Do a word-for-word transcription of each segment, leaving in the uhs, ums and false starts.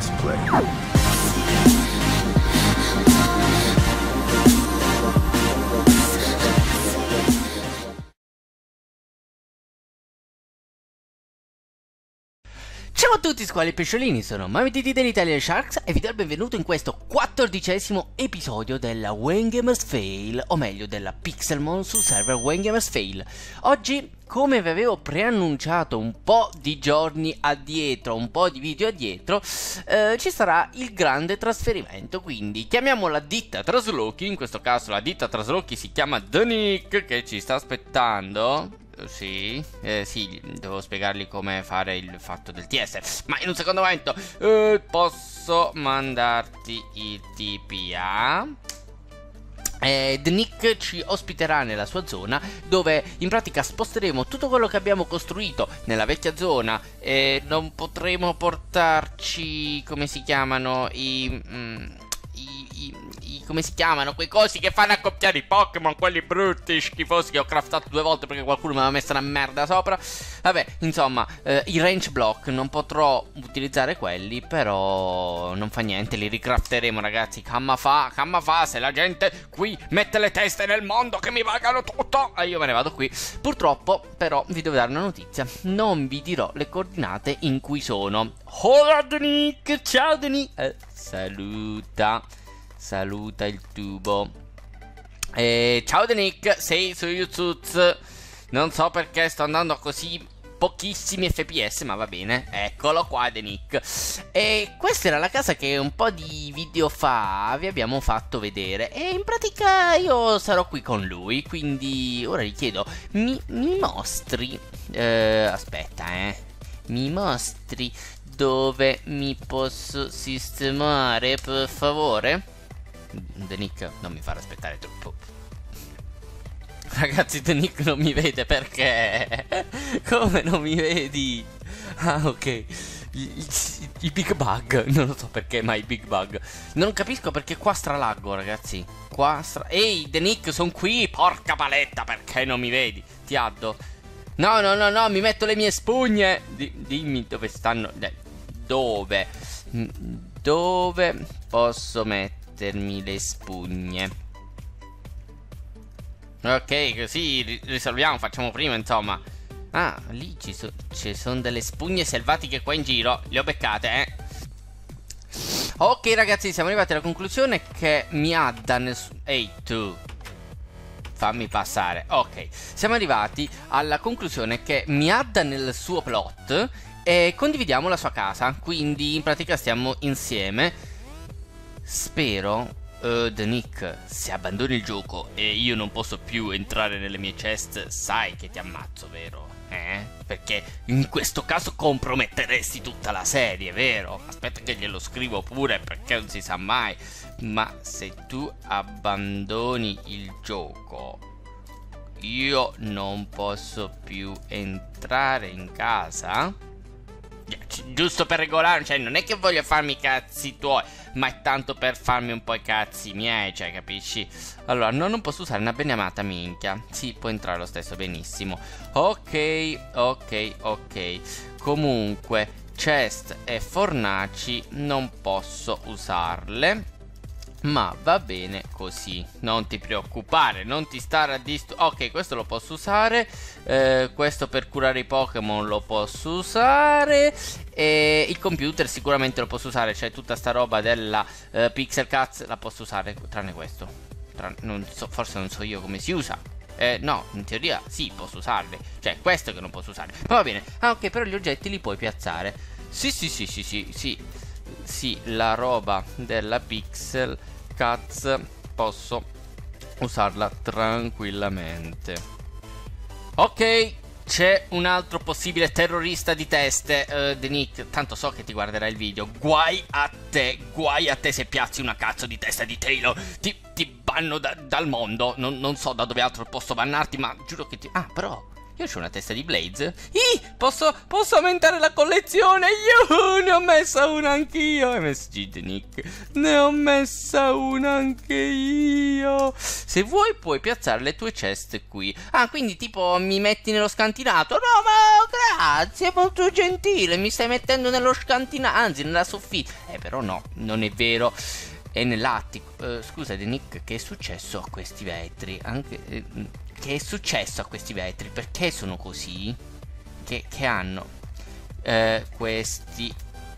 Let's play. Ciao a tutti squali pesciolini, sono Mamididi dell'Italian Sharks e vi do il benvenuto in questo quattordicesimo episodio della Wangamers Fail, o meglio della Pixelmon sul server Wangamers Fail. Oggi, come vi avevo preannunciato un po' di giorni addietro, un po' di video addietro, eh, ci sarà il grande trasferimento, quindi chiamiamo la ditta Traslochi, in questo caso la ditta Traslochi si chiama Danik, che ci sta aspettando. Sì, eh, sì, devo spiegargli come fare il fatto del T S. Ma in un secondo momento eh, posso mandarti il T P A. Eh, The Nick ci ospiterà nella sua zona, dove in pratica sposteremo tutto quello che abbiamo costruito nella vecchia zona e non potremo portarci, come si chiamano, i... Mm, i, i, i come si chiamano quei cosi che fanno accoppiare i Pokémon, quelli brutti, schifosi, che ho craftato due volte perché qualcuno mi aveva messo una merda sopra. Vabbè, insomma, eh, i range block non potrò utilizzare quelli, però non fa niente, li ricrafteremo, ragazzi. Camma fa, camma fa, se la gente qui mette le teste nel mondo che mi pagano tutto e io me ne vado qui. Purtroppo, però, vi devo dare una notizia: non vi dirò le coordinate in cui sono. Hola Danick, ciao Danick, eh, saluta. Saluta il tubo. eh, Ciao Danick, sei su YouTube. Non so perché sto andando a così pochissimi F P S, ma va bene. Eccolo qua Danick. E questa era la casa che un po' di video fa vi abbiamo fatto vedere, e in pratica io sarò qui con lui. Quindi ora gli chiedo, mi, mi mostri eh, Aspetta eh Mi mostri dove mi posso sistemare, per favore? Danick, non mi far aspettare troppo. Ragazzi, Danick non mi vede perché? Come non mi vedi? Ah, ok. I, i, i big bug. Non lo so perché, ma i big bug. Non capisco perché qua stralaggo, ragazzi. Qua stra... Ehi, Danick, sono qui. Porca paletta, perché non mi vedi? Ti addo. No, no, no, no, mi metto le mie spugne. Di, dimmi dove stanno. Dove? Dove posso mettere le spugne? Ok, così risolviamo, facciamo prima, insomma. Ah, lì ci, so, ci sono delle spugne selvatiche qua in giro. Le ho beccate, eh. Ok, ragazzi, siamo arrivati alla conclusione che mi ha nel... Ehi, tu, fammi passare. Ok, siamo arrivati alla conclusione che mi ha nel suo plot e condividiamo la sua casa. Quindi in pratica stiamo insieme. Spero, uh, Danick, se abbandoni il gioco e io non posso più entrare nelle mie chest, sai che ti ammazzo, vero? Eh? Perché in questo caso comprometteresti tutta la serie, vero? Aspetta che glielo scrivo pure, perché non si sa mai. Ma se tu abbandoni il gioco, io non posso più entrare in casa? Giusto per regolare, cioè non è che voglio farmi i cazzi tuoi, ma è tanto per farmi un po' i cazzi miei, cioè, capisci? Allora, no, non posso usare una beniamata, minchia. Sì, può entrare lo stesso, benissimo. Ok, ok, ok. Comunque, chest e fornaci non posso usarle, ma va bene così, non ti preoccupare, non ti stare a disturbare. Ok, questo lo posso usare, eh, questo per curare i Pokémon lo posso usare, e il computer sicuramente lo posso usare, cioè tutta sta roba della eh, Pixel Cats la posso usare, tranne questo. Tran non so, forse non so io come si usa. Eh, no, in teoria sì, posso usarli, cioè questo che non posso usare, ma va bene. Ah, ok, però gli oggetti li puoi piazzare. Sì, sì, sì, sì, sì, sì, sì, la roba della Pixel Cats posso usarla tranquillamente. Ok, c'è un altro possibile terrorista di teste, uh, Danick, tanto so che ti guarderai il video. Guai a te, guai a te se piazzi una cazzo di testa di Taylor. Ti, ti banno da, dal mondo, non, non so da dove altro posso bannarti, ma giuro che ti... Ah, però, io Io c'ho una testa di Blaze. Ih, posso, posso aumentare la collezione. Io ne ho messa una anch'io. M S G The Nick. Ne ho messa una anche io. Se vuoi puoi piazzare le tue chest qui. Ah, quindi tipo mi metti nello scantinato? No, ma grazie, molto gentile. Mi stai mettendo nello scantinato, anzi nella soffitta. Eh, però no, non è vero. È nell'attico. Uh, scusa The Nick, che è successo a questi vetri? Anche... Eh, Che è successo a questi vetri? Perché sono così? Che, che hanno eh, questi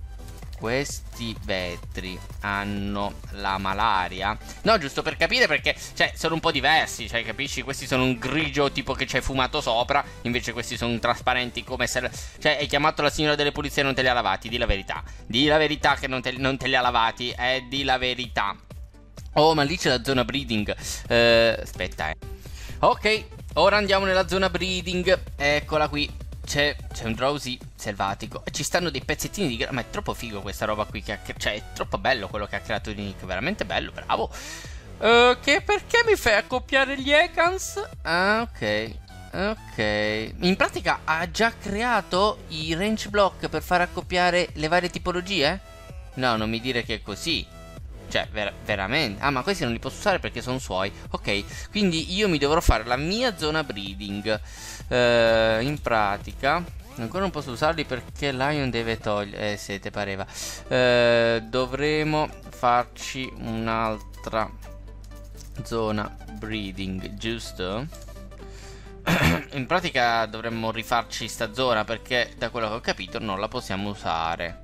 Questi vetri hanno la malaria? No, giusto per capire, perché cioè sono un po' diversi, cioè capisci? Questi sono un grigio tipo che c'è fumato sopra, invece questi sono trasparenti come se... Cioè hai chiamato la signora delle pulizie e non te li ha lavati. Di la verità. Di la verità che non te, non te li ha lavati. È di la verità. Oh, ma lì c'è la zona breeding. eh, Aspetta eh Ok, ora andiamo nella zona breeding. Eccola qui. C'è un drowsy selvatico. E ci stanno dei pezzettini di... Ma è troppo figo questa roba qui che ha... Cioè è troppo bello quello che ha creato Nick. Veramente bello, bravo. uh, Che perché mi fai accoppiare gli Ekans? Ah, ok. Ok. In pratica ha già creato i range block per far accoppiare le varie tipologie? No, non mi dire che è così. Cioè, ver veramente. Ah, ma questi non li posso usare perché sono suoi. Ok, quindi io mi dovrò fare la mia zona breeding. eh, In pratica ancora non posso usarli perché Lion deve togliere. Eh, se te pareva. eh, Dovremo farci un'altra zona breeding, giusto? In pratica dovremmo rifarci sta zona perché da quello che ho capito non la possiamo usare.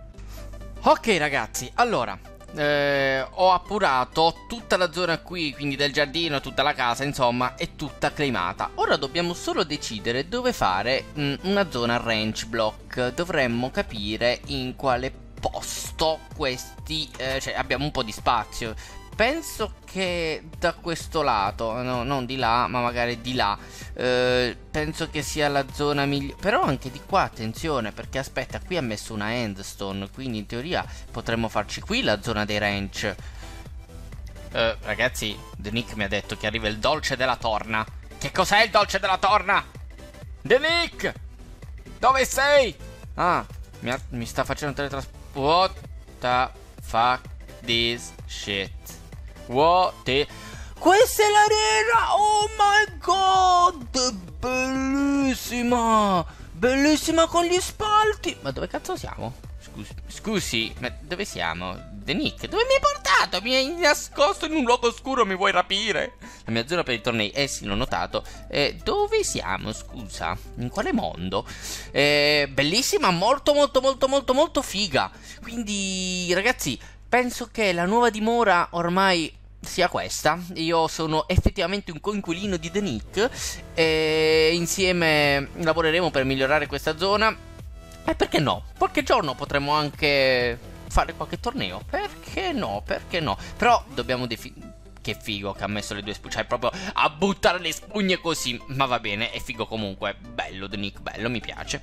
Ok ragazzi, allora Eh, ho appurato tutta la zona qui, quindi del giardino, tutta la casa, insomma, è tutta claimata. Ora dobbiamo solo decidere dove fare mh, una zona range block. Dovremmo capire in quale posto questi, eh, cioè abbiamo un po' di spazio. Penso che da questo lato, no, non di là, ma magari di là, eh, penso che sia la zona migliore. Però anche di qua, attenzione, perché aspetta, qui ha messo una endstone, quindi in teoria potremmo farci qui la zona dei ranch. Eh, ragazzi, The Nick mi ha detto che arriva il dolce della torna. Che cos'è il dolce della torna? The Nick! Dove sei? Ah, mi, ha, mi sta facendo teletrasporto. What the fuck this shit? What the... Questa è l'arena! Oh my god! Bellissima! Bellissima con gli spalti! Ma dove cazzo siamo? Scusi, scusi, ma dove siamo? The Nick, dove mi hai portato? Mi hai nascosto in un luogo oscuro, mi vuoi rapire? La mia zona per i tornei, eh sì, l'ho notato. eh, Dove siamo, scusa? In quale mondo? Eh, bellissima, molto molto molto molto molto figa. Quindi, ragazzi, penso che la nuova dimora ormai sia questa. Io sono effettivamente un coinquilino di The Nick e insieme lavoreremo per migliorare questa zona. E perché no? Qualche giorno potremo anche fare qualche torneo. Perché no? Perché no? Però dobbiamo definire... Che figo che ha messo le due spugne. Cioè proprio a buttare le spugne così. Ma va bene, è figo comunque. Bello The Nick, bello, mi piace.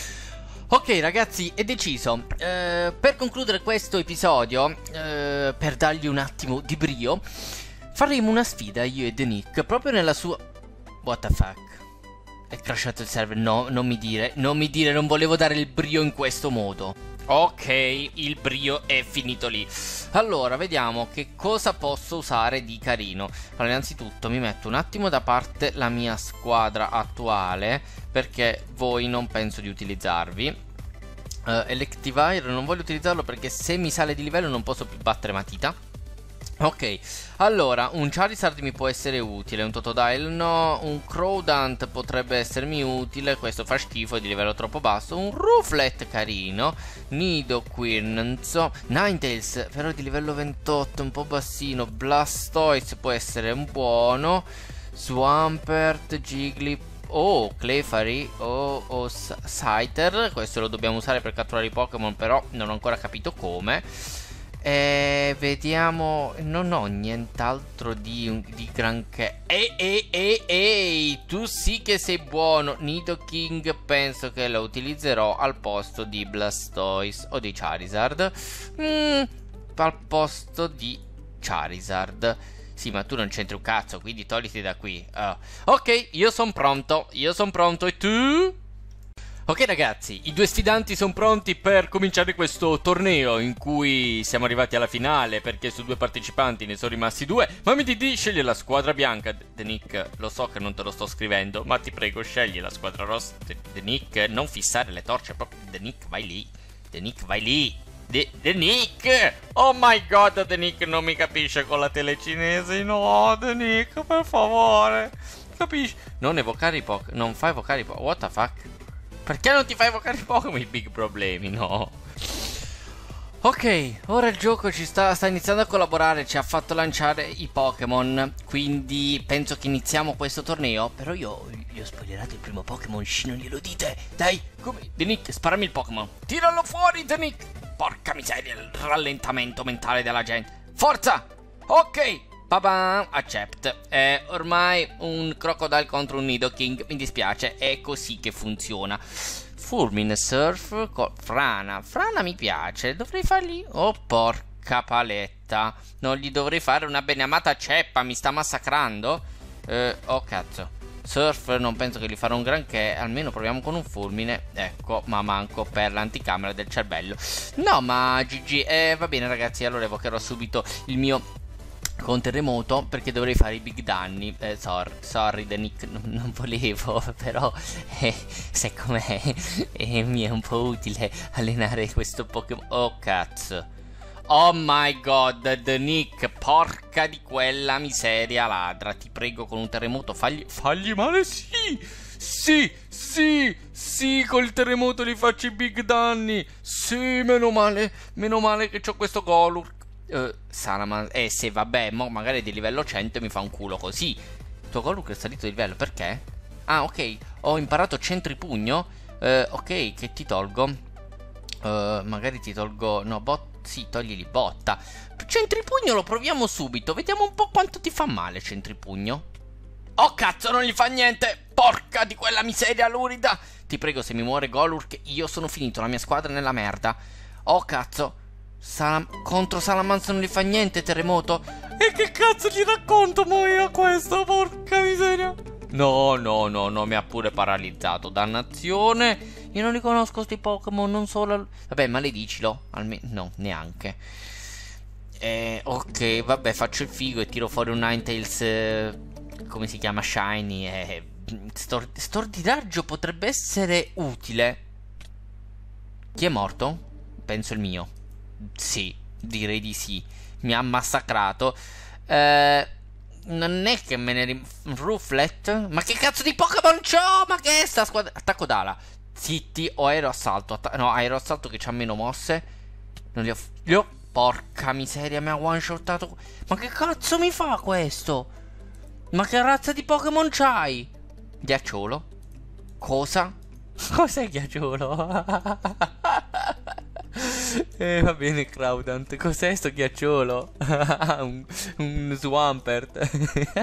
Ok ragazzi, è deciso. eh, Per concludere questo episodio, eh, per dargli un attimo di brio, faremo una sfida io e The Nick proprio nella sua... What the fuck? È crashato il server. No, non mi dire. Non mi dire, non volevo dare il brio in questo modo. Ok, il brio è finito lì. Allora, vediamo che cosa posso usare di carino. Allora, innanzitutto mi metto un attimo da parte la mia squadra attuale, perché voi non penso di utilizzarvi. uh, Electivire non voglio utilizzarlo perché se mi sale di livello non posso più battere matita. Ok, allora un Charizard mi può essere utile, un Totodile no, un Crowdant potrebbe essermi utile, questo fa schifo, è di livello troppo basso, un Rooflet carino, Nidoqueen, Ninetales però di livello ventotto, un po' bassino, Blastoise può essere un buono, Swampert, Jigglypuff, oh, Clefairy, oh, oh Scyther, questo lo dobbiamo usare per catturare i Pokémon, però non ho ancora capito come. E vediamo, non ho nient'altro di, di granché. Ehi, ehi, ehi, ehi, tu sì che sei buono. Nidoking penso che lo utilizzerò al posto di Blastoise o di Charizard. mm, Al posto di Charizard. Sì, ma tu non c'entri un cazzo, quindi togliti da qui. Uh. Ok, io sono pronto, io sono pronto, e tu? Ok ragazzi, i due sfidanti sono pronti per cominciare questo torneo in cui siamo arrivati alla finale perché su due partecipanti ne sono rimasti due. Ma mi di sceglie la squadra bianca. The Nick, lo so che non te lo sto scrivendo, ma ti prego scegli la squadra rossa. The Nick, non fissare le torce proprio. The Nick, vai lì. The Nick, vai lì. The, The Nick! Oh my god, The Nick non mi capisce con la telecinese. No, The Nick, per favore. Capisci? Non evocare i Pokémon. Non fa evocare i Pokémon. What the fuck? Perché non ti fai evocare i Pokémon? I big problemi, no. Ok, ora il gioco ci sta, sta iniziando a collaborare. Ci ha fatto lanciare i Pokémon. Quindi penso che iniziamo questo torneo. Però io, io ho spoilerato il primo Pokémon. Shh, non glielo dite. Dai, come? The Nick, sparami il Pokémon. Tiralo fuori, The Nick. Porca miseria, il rallentamento mentale della gente. Forza! Ok! Babam, accept. Eh, ormai un Crocodile contro un Nidoking, mi dispiace, è così che funziona. Fulmine, Surf, Frana. Frana mi piace, dovrei fargli... Oh, porca paletta. Non gli dovrei fare una beneamata ceppa, mi sta massacrando. Eh, oh cazzo. Surf non penso che gli farò un granché, almeno proviamo con un fulmine. Ecco, ma manco per l'anticamera del cervello. No, ma G G, eh, va bene ragazzi, allora evocherò subito il mio... con terremoto perché dovrei fare i big danni. eh, sorry, sorry The Nick, non, non volevo, però eh, sai com'è, eh, mi è un po' utile allenare questo Pokémon. Oh cazzo. Oh my god, The Nick, porca di quella miseria ladra. Ti prego, con un terremoto fagli, fagli male. Sì, sì, sì, sì, col terremoto gli faccio i big danni. Sì, meno male, meno male che c'ho questo Golurk. Uh, Salaman, eh se vabbè, mo magari di livello cento mi fa un culo così. Il tuo Golurk è salito di livello, perché? Ah ok, ho imparato centripugno. uh, Ok, che ti tolgo? uh, Magari ti tolgo, no, bot, sì, togli botta. Centripugno lo proviamo subito, vediamo un po' quanto ti fa male centripugno. Oh cazzo, non gli fa niente. Porca di quella miseria lurida. Ti prego, se mi muore Golurk io sono finito, la mia squadra è nella merda. Oh cazzo. Salam contro Salamence non gli fa niente, terremoto. E che cazzo gli racconto mo io a questo, porca miseria. No, no, no, no, mi ha pure paralizzato. Dannazione. Io non li conosco sti Pokémon, non solo. Vabbè, maledicilo. Almeno, no, neanche. Eh, ok, vabbè, faccio il figo e tiro fuori un Ninetales. Eh, come si chiama? Shiny. Eh, stor stordiraggio potrebbe essere utile. Chi è morto? Penso il mio. Sì, direi di sì. Mi ha massacrato. Eh, non è che me ne rim... Rufflet? Ma che cazzo di Pokémon c'ho? Ma che è sta squadra? Attacco d'ala. Zitti, o aeroassalto. Atta... No, aeroassalto che c'ha meno mosse. Non li ho... Li ho... Porca miseria, mi ha one shotato. Ma che cazzo mi fa questo? Ma che razza di Pokémon c'hai? Ghiacciolo? Cosa? Cos'è ghiacciolo? Eh, va bene, Crawdant. Cos'è sto ghiacciolo? un, un Swampert.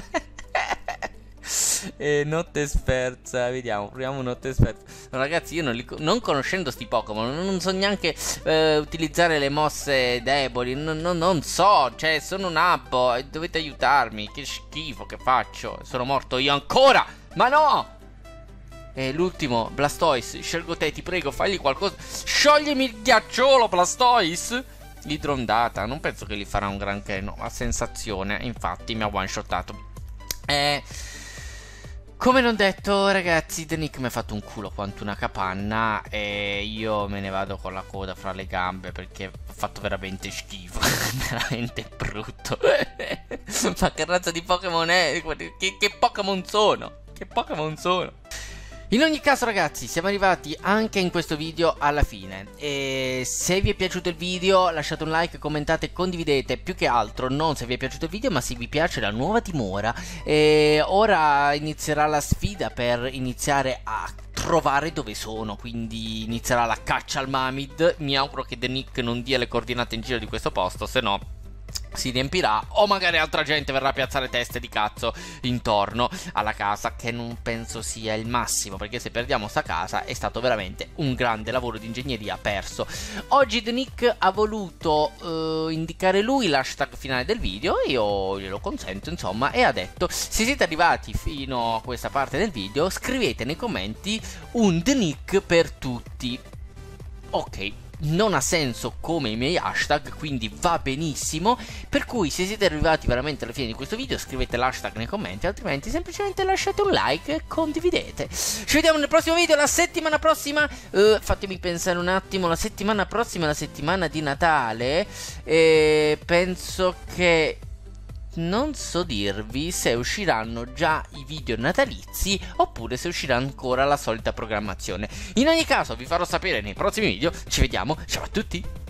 eh, notte sferza. Vediamo, proviamo notte sferza. No, ragazzi, io non, li, non conoscendo sti Pokémon non so neanche eh, utilizzare le mosse deboli. Non, non, non so, cioè sono un abbo e dovete aiutarmi. Che schifo che faccio. Sono morto io ancora. Ma no! E l'ultimo, Blastoise, scelgo te, ti prego, fagli qualcosa. Scioglimi il ghiacciolo, Blastoise. L'idrondata, non penso che gli farà un granché, no, ha sensazione, infatti mi ha one shotato. Eh, come non detto, ragazzi, The Nick mi ha fatto un culo quanto una capanna e io me ne vado con la coda fra le gambe perché ho fatto veramente schifo, veramente brutto. Ma che razza di Pokémon è? Che, che Pokémon sono? Che Pokémon sono? In ogni caso ragazzi, siamo arrivati anche in questo video alla fine. E se vi è piaciuto il video lasciate un like, commentate, condividete. Più che altro non se vi è piaciuto il video ma se vi piace la nuova dimora. E ora inizierà la sfida per iniziare a trovare dove sono. Quindi inizierà la caccia al Mamid. Mi auguro che The Nick non dia le coordinate in giro di questo posto, se no si riempirà, o magari altra gente verrà a piazzare teste di cazzo intorno alla casa, che non penso sia il massimo, perché se perdiamo sta casa è stato veramente un grande lavoro di ingegneria perso. Oggi The Nick ha voluto uh, indicare lui l'hashtag finale del video, io glielo consento insomma, e ha detto: se siete arrivati fino a questa parte del video scrivete nei commenti un The Nick per tutti. Ok, non ha senso come i miei hashtag, quindi va benissimo, per cui se siete arrivati veramente alla fine di questo video scrivete l'hashtag nei commenti, altrimenti semplicemente lasciate un like e condividete. Ci vediamo nel prossimo video, la settimana prossima, uh, fatemi pensare un attimo, la settimana prossima è la settimana di Natale, e penso che... non so dirvi se usciranno già i video natalizi oppure se uscirà ancora la solita programmazione. In ogni caso vi farò sapere nei prossimi video. Ci vediamo, ciao a tutti!